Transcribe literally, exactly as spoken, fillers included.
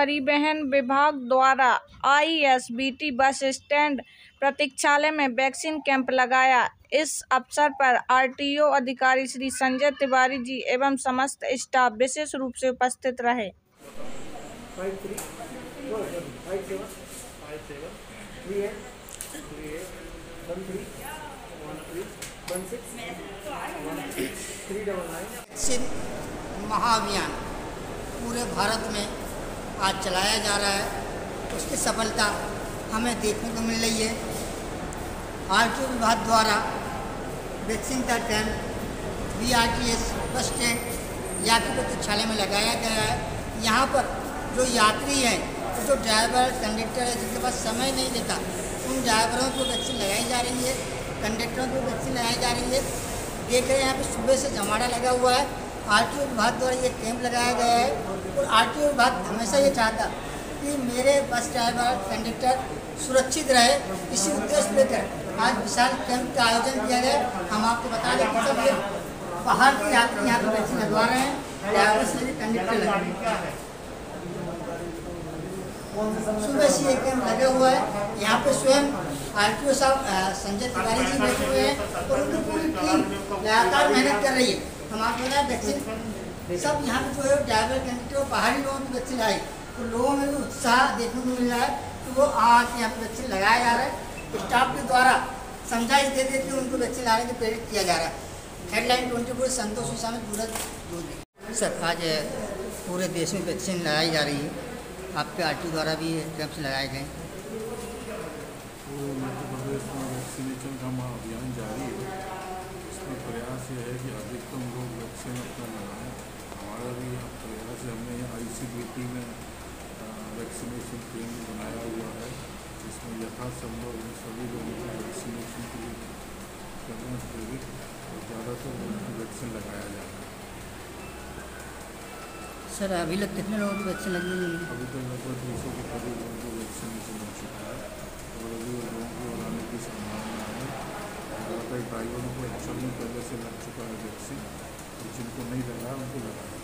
परिवहन विभाग द्वारा आईएसबीटी बस स्टैंड प्रतीक्षालय में वैक्सीन कैंप लगाया। इस अवसर पर आरटीओ अधिकारी श्री संजय तिवारी जी एवं समस्त स्टाफ विशेष रूप से उपस्थित रहे। वैक्सीन महाअभियान पूरे भारत में आज चलाया जा रहा है, उसकी सफलता हमें देखने को मिल रही है। आरटीओ विभाग द्वारा वैक्सीन का कैंप बीआरटीएस बस स्टैंड यात्री प्रतीक्षालय में लगाया गया है। यहाँ पर जो यात्री हैं, तो जो ड्राइवर कंडक्टर है जिनके पास समय नहीं रहता, उन ड्राइवरों को वैक्सीन लगाई जा रही है, कंडक्टरों को वैक्सीन लगाई जा रही है। देख रहे हैं यहाँ पे सुबह से जमाड़ा लगा हुआ है। आरटीओ विभाग द्वारा ये कैंप लगाया गया है और आरटीओ विभाग हमेशा ये चाहता कि मेरे बस ड्राइवर कंडक्टर सुरक्षित रहे। इसी उद्देश्य लेकर आज विशाल कैंप का आयोजन किया गया। हम आपको बता दें कि सब ये बाहर के यात्री यहाँ पर वैक्सीन लगवा रहे हैं, ड्राइवर से भी कंडक्टर लगे। सुबह से ये कैंप लगा हुआ है। यहाँ पे स्वयं आरटीओ साहब संजय तिवारी जी बैठे हुए हैं और उनकी पूरी टीम लगातार मेहनत कर रही है। हम आपको बताएं वैक्सीन सब यहाँ पे जो है ड्राइवर कंडक्टर बाहरी लोगों की वैक्सीन आई, तो लोगों में भी उत्साह देखने को मिल रहा है कि वो आज यहाँ पे वैक्सीन लगाया जा रहा है। स्टाफ के द्वारा समझाइश दे देकर उनको वैक्सीन लगाने के प्रेरित किया जा रहा है। Headline twenty four Santosh Usha में पूरा दूध सर आज पूरे देश में वैक्सीन लगाई जा रही है। आपके आरटीओ द्वारा भी कैंप्स लगाए गए। पूरे मध्य प्रदेश में वैक्सीनेशन का महाअभियान जारी है। इसमें प्रयास ये है कि अधिकतम लोग वैक्सीन अपना लगाएं। हमारा भी प्रयास है। हमने यहाँ आईसीबीटी में वैक्सीनेशन केंद्र बनाया हुआ है, जिसमें यथासंभव सभी लोगों को वैक्सीनेशन के लिए करना प्रेरित और ज़्यादातर लोगों को वैक्सीन लगाया जा रहा है। सर अभी तक कितने लोगों की वैक्सीन लगी हुई है? अभी तक लगभग दो सौ के करीब लोगों को वैक्सीनेशन हो चुका है और अभी लोगों को लगाने की संभावना है। ज़्यादातर ड्राइवरों को एक्चुअल में पहले से लग चुका है वैक्सीन, और जिनको नहीं लगा उनको लगाया।